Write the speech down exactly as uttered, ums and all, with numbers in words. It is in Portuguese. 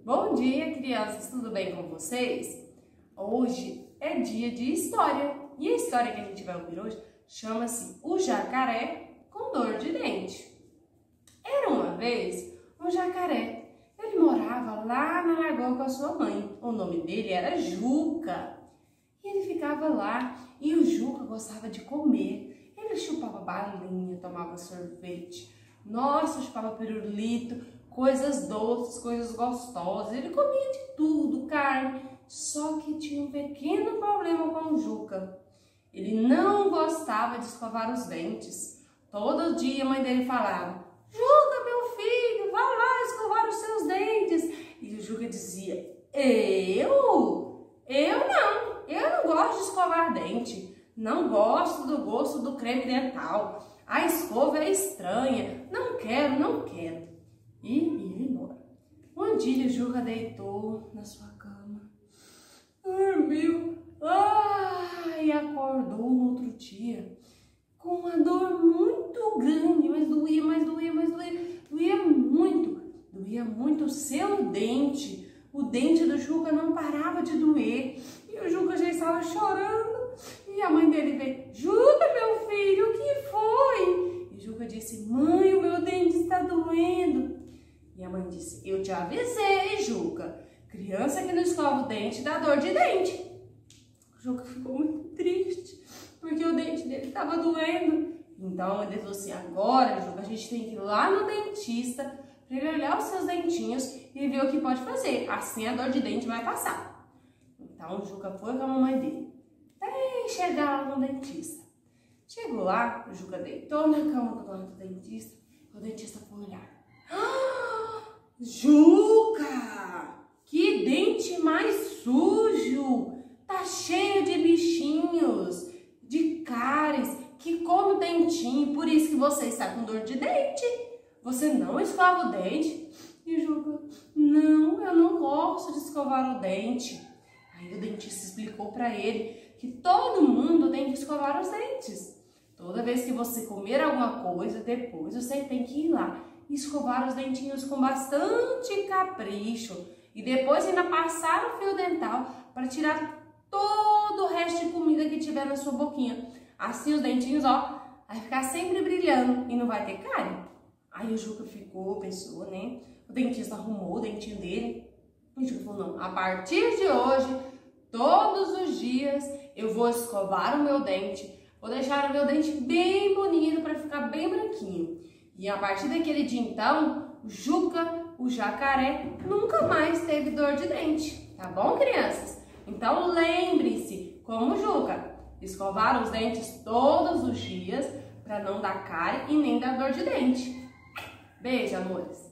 Bom dia, crianças, tudo bem com vocês? Hoje é dia de história e a história que a gente vai ouvir hoje chama-se O Jacaré com Dor de Dente. Era uma vez um jacaré, ele morava lá na lagoa com a sua mãe, o nome dele era Juca. E ele ficava lá e o Juca gostava de comer, ele chupava balinha, tomava sorvete, nossa, chupava pirulito, coisas doces, coisas gostosas, ele comia de tudo, carne, só que tinha um pequeno problema com o Juca. Ele não gostava de escovar os dentes. Todo dia a mãe dele falava: Juca, meu filho, vá lá escovar os seus dentes. E o Juca dizia: Eu? Eu não, eu não gosto de escovar dente, não gosto do gosto do creme dental, a escova é estranha, não quero, não quero. E ia embora. Um dia o Juca deitou na sua cama, dormiu, ah, e acordou no outro dia com uma dor muito grande, mas doía, mas doía, mas doía, doía muito, doía muito o seu dente. O dente do Juca não parava de doer e o Juca já estava chorando. E a mãe dele veio: Juca, meu filho, o que foi? E o Juca disse: Mãe, o meu dente está doendo. E a mãe disse: Eu te avisei, Juca, criança que não escova o dente dá dor de dente. O Juca ficou muito triste, porque o dente dele estava doendo. Então ele falou assim: agora, Juca, a gente tem que ir lá no dentista para ele olhar os seus dentinhos e ver o que pode fazer. Assim a dor de dente vai passar. Então o Juca foi com a mamãe dele até chegar lá no dentista. Chegou lá, o Juca deitou na cama do lado do dentista. O dentista foi olhar. Juca, que dente mais sujo, tá cheio de bichinhos, de cáries, que come o dentinho, por isso que você está com dor de dente. Você não escova o dente? E o Juca: não, eu não gosto de escovar o dente. Aí o dentista explicou para ele que todo mundo tem que escovar os dentes. Toda vez que você comer alguma coisa, depois você tem que ir lá e escovar os dentinhos com bastante capricho. E depois ainda passar o fio dental para tirar todo o resto de comida que tiver na sua boquinha. Assim os dentinhos, ó, vai ficar sempre brilhando e não vai ter cárie. Aí o Juca ficou, pensou, né? O dentista arrumou o dentinho dele. E o Juca falou: não, a partir de hoje, todos os dias, eu vou escovar o meu dente. Vou deixar o meu dente bem bonito para ficar bem branquinho. E a partir daquele dia, então, o Juca, o jacaré, nunca mais teve dor de dente. Tá bom, crianças? Então, lembre-se, como o Juca, escovar os dentes todos os dias para não dar cárie e nem dar dor de dente. Beijo, amores!